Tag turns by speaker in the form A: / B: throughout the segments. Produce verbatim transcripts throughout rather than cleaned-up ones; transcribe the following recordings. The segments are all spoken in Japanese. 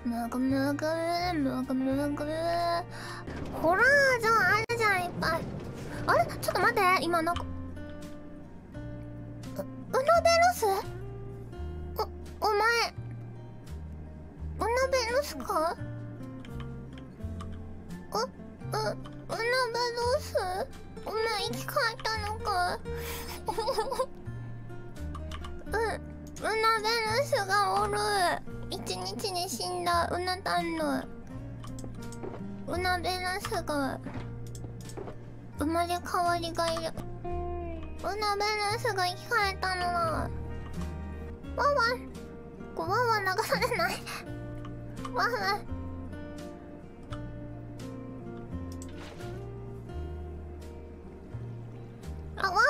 A: むぐむぐむぐむぐ。ホラーじゃん、あるじゃんいっぱい。あれちょっと待って、今なんかうウナベロス。おお前ウナベロスか。ううウナベロス、お前生き返ったのか。うウナベロスがおる。一日で死んだウナタンのウナベロスが生まれ変わりがいる。ウナベロスが生き返ったのだ。わわこわわ流されない。わわあわわ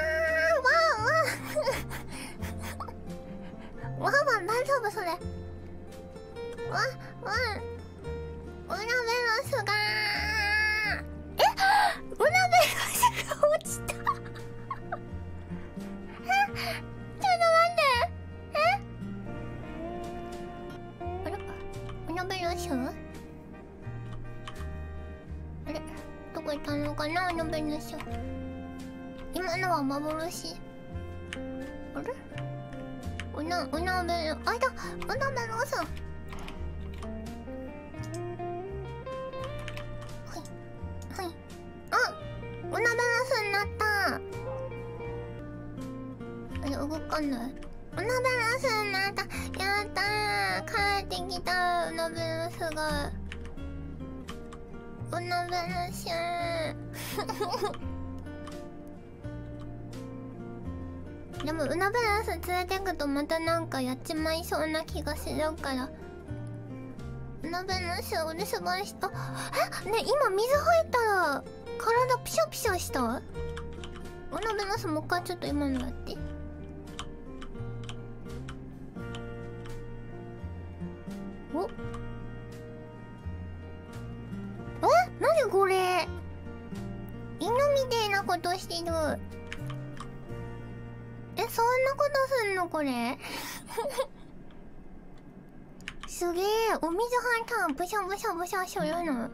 A: わわわわ大丈夫それ。わわウナベロスがえウナベロスが落ちた。えちょっと待ってえあれウナベロスあれどこ行ったのかなウナベロス。今のは幻。あれウナウナベロあいたウナベロス。ウナベロスになった。あれ動かない。ウナベロスになった。やったー、帰ってきた。ウナベロスがウナベロスでもウナベロス連れてくとまたなんかやっちまいそうな気がするから。ウナベロスお留守番した。えね、今水入ったら体ピシャピシャした。ウナベロスもう一回ちょっと今のやって。おえ何これ犬みてえなことしてる。えそんなことすんのこれ。すげえお水入ったらブシャブシャブシャするの。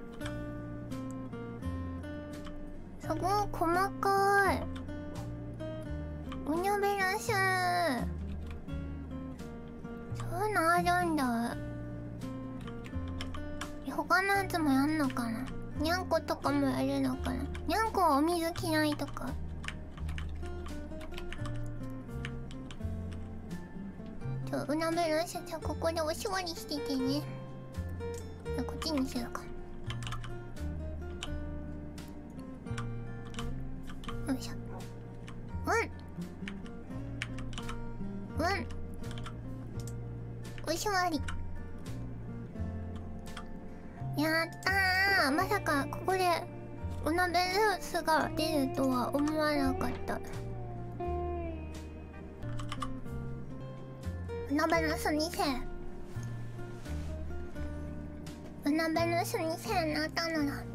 A: すごい細かい。ウナベロスそういうのあるんだ。他のやつもやんのかな。にゃんことかもやるのかな。にゃんこはお水嫌いとか。ちょウナベロスじゃここでお座りしててね。こっちにするか。よいしょ。うんうんお座り。やったー。まさかここでウナベロスが出るとは思わなかった。ウナベロスにせいウナベロスにせいになったのだ。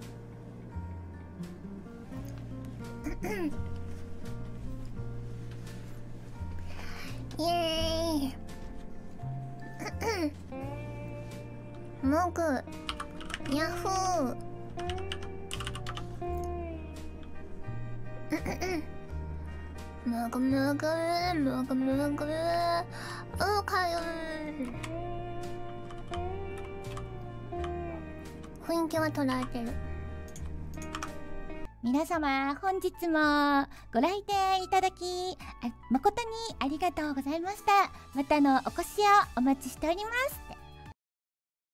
A: イエーイモグヤッホーもぐもぐもぐもぐおかゆ雰囲気は捉えてる。
B: 皆様本日もご来店いただき誠にありがとうございました。またのお越しをお待ちしております。